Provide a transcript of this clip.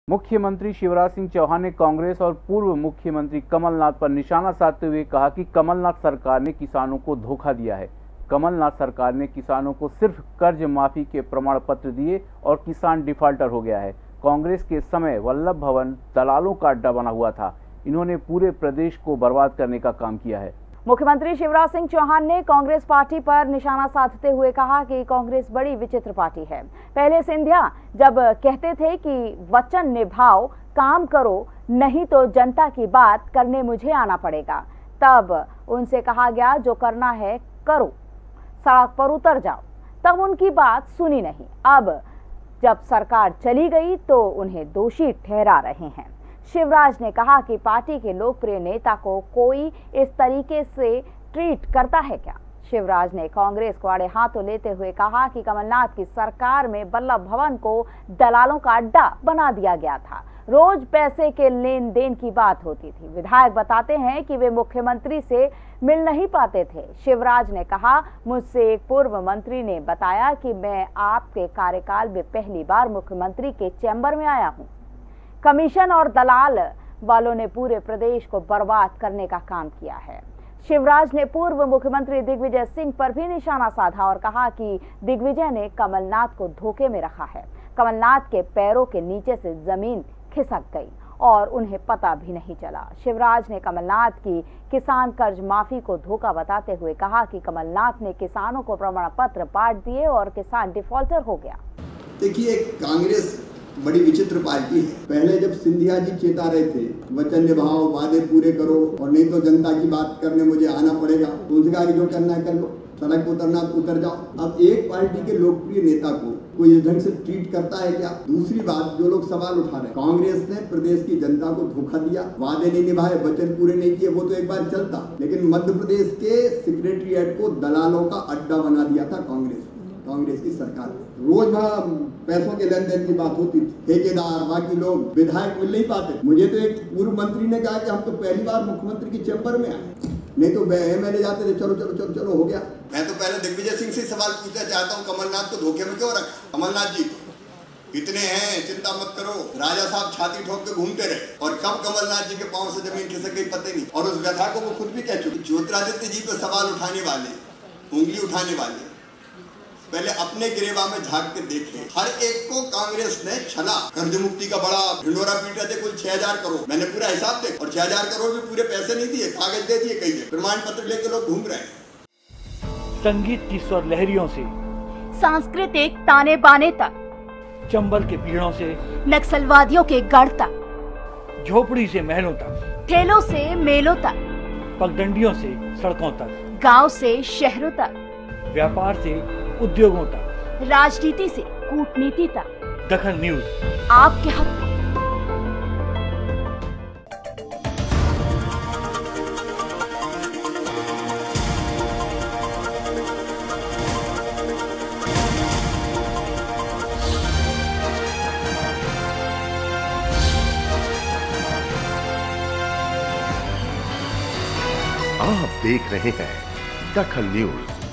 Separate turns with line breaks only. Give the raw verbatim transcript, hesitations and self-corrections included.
मुख्यमंत्री शिवराज सिंह चौहान ने कांग्रेस और पूर्व मुख्यमंत्री कमलनाथ पर निशाना साधते हुए कहा कि कमलनाथ सरकार ने किसानों को धोखा दिया है। कमलनाथ सरकार ने किसानों को सिर्फ कर्ज माफी के प्रमाण पत्र दिए और किसान डिफाल्टर हो गया है। कांग्रेस के समय वल्लभ भवन दलालों का अड्डा बना हुआ था। इन्होंने पूरे प्रदेश को बर्बाद करने का काम किया है।
मुख्यमंत्री शिवराज सिंह चौहान ने कांग्रेस पार्टी पर निशाना साधते हुए कहा कि कांग्रेस बड़ी विचित्र पार्टी है। पहले सिंधिया जब कहते थे कि वचन निभाओ, काम करो, नहीं तो जनता की बात करने मुझे आना पड़ेगा, तब उनसे कहा गया जो करना है करो, सड़क पर उतर जाओ, तब उनकी बात सुनी नहीं। अब जब सरकार चली गई तो उन्हें दोषी ठहरा रहे हैं। शिवराज ने कहा कि पार्टी के लोकप्रिय नेता को कोई इस तरीके से ट्रीट करता है क्या। शिवराज ने कांग्रेस को आड़े हाथों लेते हुए कहा कि कमलनाथ की सरकार में वल्लभ भवन को दलालों का अड्डा बना दिया गया था। रोज पैसे के लेन देन की बात होती थी। विधायक बताते हैं कि वे मुख्यमंत्री से मिल नहीं पाते थे। शिवराज ने कहा, मुझसे एक पूर्व मंत्री ने बताया कि मैं आपके कार्यकाल में पहली बार मुख्यमंत्री के चैम्बर में आया हूं। कमीशन और दलाल वालों ने पूरे प्रदेश को बर्बाद करने का काम किया है। शिवराज ने पूर्व मुख्यमंत्री दिग्विजय सिंह पर भी निशाना साधा और कहा कि दिग्विजय ने कमलनाथ को धोखे में रखा है। कमलनाथ के पैरों के नीचे से जमीन खिसक गई और उन्हें पता भी नहीं चला। शिवराज ने कमलनाथ की किसान कर्ज माफी को धोखा बताते हुए कहा कि कमलनाथ ने किसानों को प्रमाण पत्र बांट दिए और किसान डिफॉल्टर हो गया।
देखिए, कांग्रेस बड़ी विचित्र पार्टी है। पहले जब सिंधिया जी चेता रहे थे, वचन निभाओ, वादे पूरे करो और नहीं तो जनता की बात करने मुझे आना पड़ेगा, तो उनसे कहा कि जो करना है कर लो, सड़क पर उतरना उतर जाओ। अब एक पार्टी के लोकप्रिय नेता को कोई इस ढंग से ट्रीट करता है क्या। दूसरी बात, जो लोग सवाल उठा रहे हैं, कांग्रेस ने प्रदेश की जनता को धोखा दिया, वादे नहीं निभाए, वचन पूरे नहीं किए, वो तो एक बार चलता, लेकिन मध्य प्रदेश के सेक्रेटरीट को दलालों का अड्डा बना दिया था कांग्रेस कांग्रेस की सरकार। रोज वहाँ पैसों के लेन देन की बात होती थी, ठेकेदार बाकी लोग, विधायक मिल नहीं पाते। मुझे तो एक पूर्व मंत्री ने कहा कि हम तो पहली बार मुख्यमंत्री के चैम्बर में आए, नहीं तो एमएलए जाते थे, चलो चलो चलो चलो हो गया। मैं तो पहले दिग्विजय सिंह से सवाल पूछना चाहता हूँ, कमलनाथ को धोखे में क्यों रखा। कमलनाथ जी इतने हैं, चिंता मत करो, राजा साहब छाती ठोक के घूमते रहे और कब कमलनाथ जी के पांव से जमीन खिसक गई पता नहीं। और उस व्यथा को वो खुद भी कह चुके। ज्योतिरादित्य जी पे सवाल उठाने वाले, उंगली उठाने वाले, पहले अपने गिरेबा में झांक के देखे। हर एक को कांग्रेस ने छला। कर्ज मुक्ति का बड़ा ढिंडोरा पीटा थे, कुल छह हजार करोड़, मैंने पूरा हिसाब देखा, और छह हजार करोड़ भी पूरे पैसे नहीं दिए, कागज दे दिए, कई प्रमाण पत्र लेके लोग घूम रहे हैं।
संगीत की स्वर लहरियों से
सांस्कृतिक ताने बाने तक,
चंबल के पीड़ों से
नक्सलवादियों के गढ़ तक,
झोपड़ी से महलों तक,
ठेलों से मेलों तक,
पगडंडियों से सड़कों तक,
गांव से शहरों तक,
व्यापार से उद्योगों तक,
राजनीति से कूटनीति तक,
दखल न्यूज
आपके हक में।
आप देख रहे हैं दखल न्यूज।